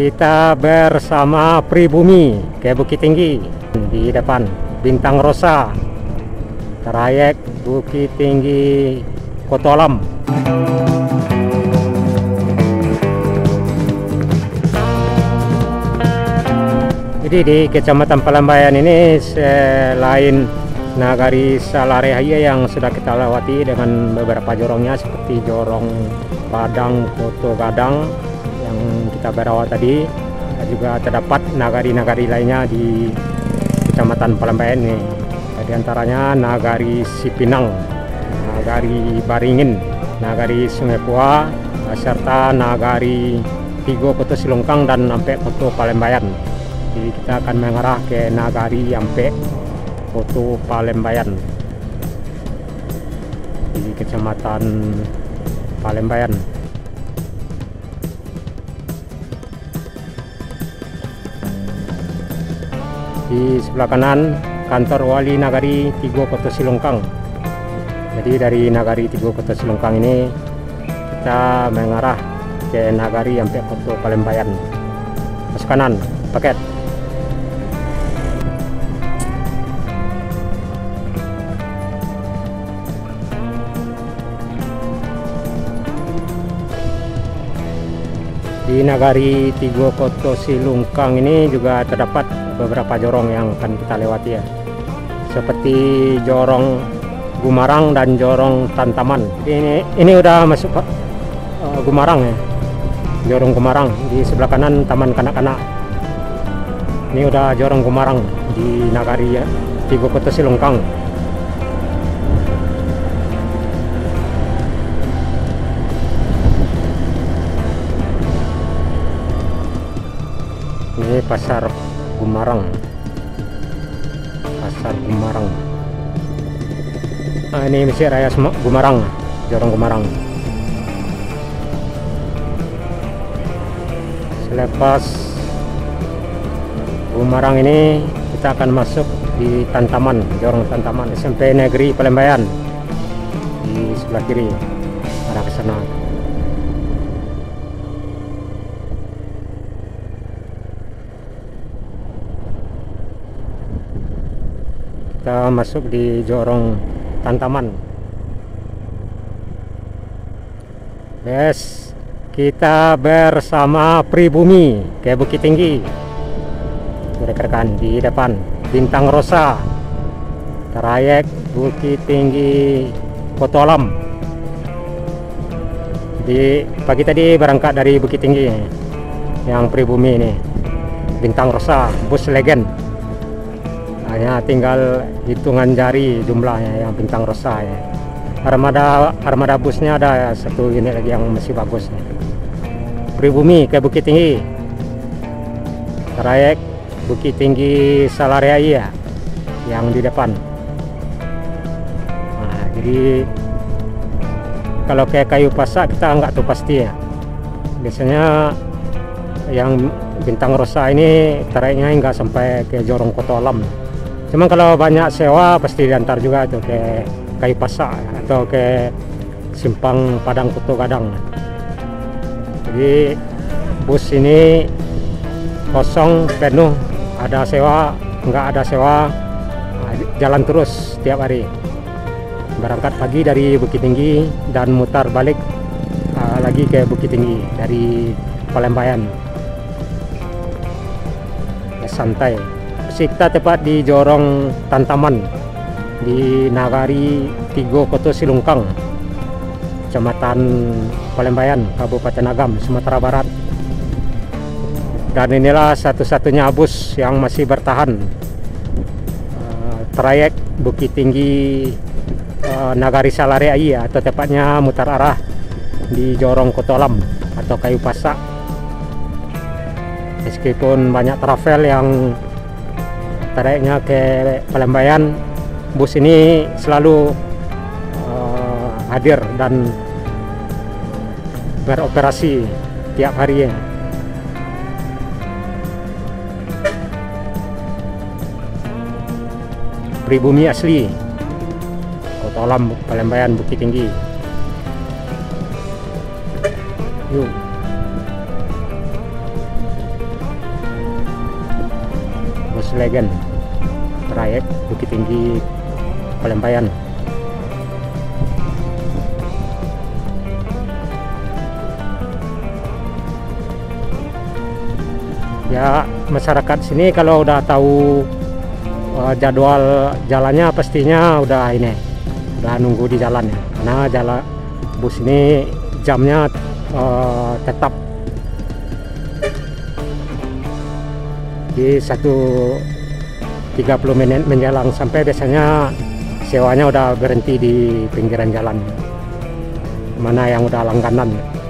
Kita bersama Pribumi ke Bukit Tinggi. Di depan Bintang Rosa, trayek Bukit Tinggi Kota Alam. Jadi di Kecamatan Palembayan ini selain Nagari Salareaya yang sudah kita lewati dengan beberapa jorongnya seperti Jorong Padang, Koto Gadang yang kita berawal tadi, juga terdapat nagari-nagari lainnya di Kecamatan Palembayan ini. Di antaranya Nagari Sipinang, Nagari Baringin, Nagari Sungai Pua, serta Nagari Tigo Koto Silongkang dan sampai Koto Palembayan. Jadi kita akan mengarah ke Nagari sampai Koto Palembayan di Kecamatan Palembayan. Di sebelah kanan kantor Wali Nagari Tigo Koto Silongkang. Jadi dari Nagari Tigo Koto Silongkang ini kita mengarah ke Nagari sampai Koto Palembayan. Masuk kanan, paket. Di Nagari Tigo Koto Silongkang ini juga terdapat beberapa jorong yang akan kita lewati ya, seperti Jorong Gumarang dan Jorong Tantaman. Ini udah masuk Gumarang ya, Jorong Gumarang. Di sebelah kanan Taman Kanak-kanak. Ini udah Jorong Gumarang di Nagari ya, Tigo Koto Silongkang. Ini Pasar Gumarang, Pasar Gumarang. Nah, ini Masjid Raya Gumarang, Jorong Gumarang. Selepas Gumarang ini kita akan masuk di Tantaman, Jorong Tantaman, SMP Negeri Palembayan di sebelah kiri, arah ke sana. Kita masuk di Jorong Tantaman. Yes, kita bersama Pribumi ke Bukit Tinggi. Rekan-rekan, di depan Bintang Rosa, trayek Bukit Tinggi Kota Alam. Di pagi tadi berangkat dari Bukit Tinggi yang Pribumi ini, Bintang Rosa, bus legend. Hanya tinggal hitungan jari jumlahnya yang Bintang Rosa ya. Armada busnya ada satu unit lagi yang masih bagus. Pribumi ke Bukit Tinggi, trayek Bukit Tinggi Salareaya yang di depan. Nah, jadi kalau kayak Kayu Pasak kita nggak tahu pasti ya. Biasanya yang Bintang Rosa ini trayeknya nggak sampai ke Jorong Kota Alam. Cuman kalau banyak sewa pasti diantar juga tuh ke Kayu Pasak atau ke Simpang Padang Koto Gadang. Jadi bus ini kosong penuh, ada sewa nggak ada sewa, jalan terus tiap hari. Berangkat pagi dari Bukit Tinggi dan mutar balik lagi ke Bukit Tinggi dari Palembayan. Santai. Kita tepat di Jorong Tantaman di Nagari Tigo Koto Silongkang, Kecamatan Palembayan, Kabupaten Agam, Sumatera Barat. Dan inilah satu-satunya bus yang masih bertahan trayek Bukit Tinggi Nagari Salareaya, atau tepatnya mutar arah di Jorong Kota Alam atau Kayu Pasak. Meskipun banyak travel yang trayeknya ke Palembayan, bus ini selalu hadir dan beroperasi tiap hari ya. Pribumi asli Kota Alam Palembayan Bukit Tinggi. Yuk. Slegen, trayek Bukit Tinggi Palembayan. Ya, masyarakat sini kalau udah tahu jadwal jalannya pastinya udah nunggu di jalan ya, karena jalan bus ini jamnya tetap di 30 menit menjelang sampai, biasanya sewanya udah berhenti di pinggiran jalan mana yang udah langganan.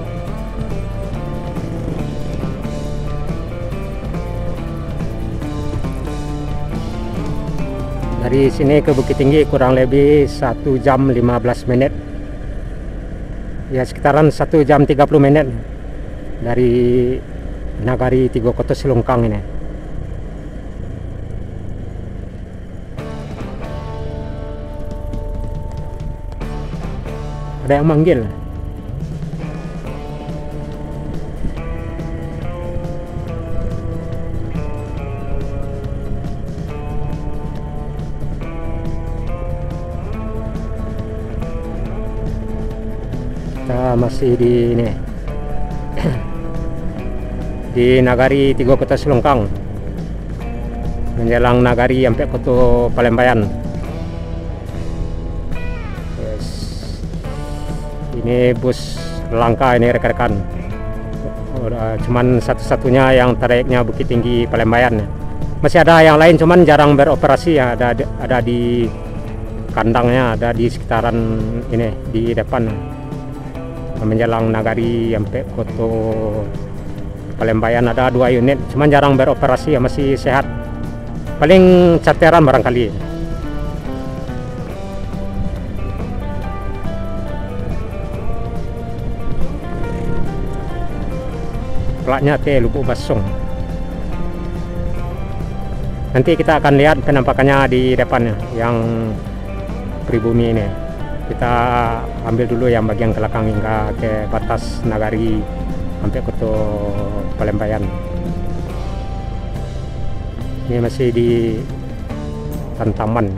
Dari sini ke Bukit Tinggi kurang lebih 1 jam 15 menit. Ya, sekitaran 1 jam 30 menit dari Nagari Tigo Koto Silungkang ini. Ada yang manggil. Kita masih di ini di Nagari Tigo Koto Silungkang, menjelang Nagari sampai Koto Palembayan. Yes. Ini bus langka ini rekan-rekan, cuman satu-satunya yang trayeknya Bukit Tinggi Palembayan. Masih ada yang lain cuman jarang beroperasi ya, ada di kandangnya, ada di sekitaran ini di depan. Menjelang Nagari sampai Koto Palembayan ada 2 unit, cuman jarang beroperasi ya, masih sehat, paling cateran barangkali. Platnya T Lubuk Basung. Nanti kita akan lihat penampakannya di depannya yang pribumi ini. Kita ambil dulu yang bagian ke belakang hingga ke batas Nagari sampai Koto Palembayan. Ini masih di Tantaman.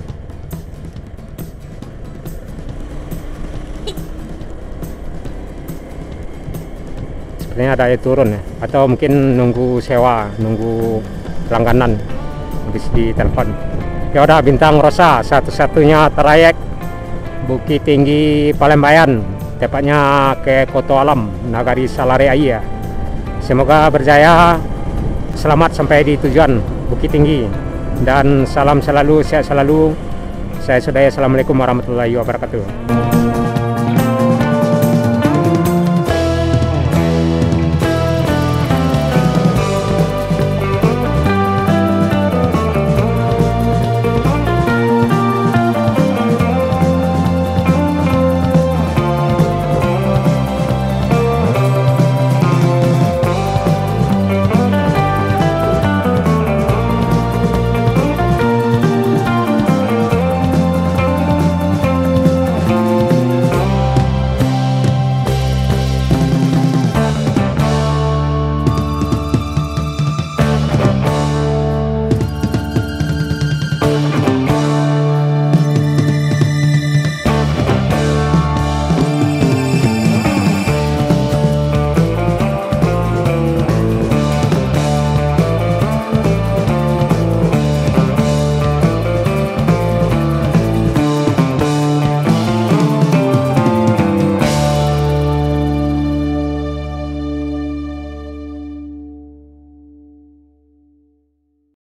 Sepertinya ada yang turun ya, atau mungkin nunggu sewa, nunggu langganan habis di telepon. Ya udah, Bintang Rosa, satu-satunya trayek Bukit Tinggi Palembayan, tepatnya ke Koto Alam Nagari Salare Ai ya. Semoga berjaya, selamat sampai di tujuan Bukit Tinggi, dan salam selalu, sehat selalu. Saya Sudaya, assalamualaikum warahmatullahi wabarakatuh.